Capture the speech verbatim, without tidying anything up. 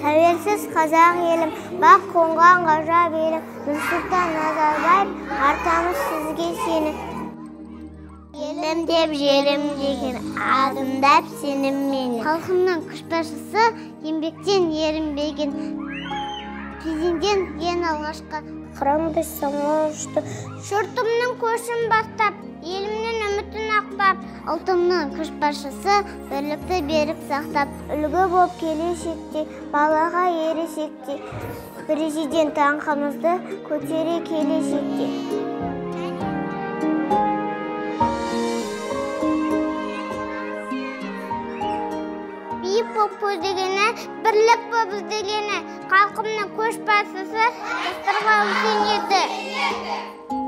Тәуелсіз қазақ елім, бақ қонған ғажап елім, Нұрсұлтан Назарбаев, артамыз сізге сеніп. Елім деп жерім деген адымдап сеніммен. Халқымның көшбасшысы, еңбектен ерінбеген президент ең алғашқы. Қырандай самал ұшты, жұртымның көшін бастап, елімнің үмітін ақтап, ұлтымның көшбасшысы, бірлікті берік сақтап, үлгі болып келешекте, балаға ересекте, президент аңқымызды көтере келешекте. Биік боп көздегені, бірлік боп іздегені, халқымның көшбасшысы, жастарға үлкен еді.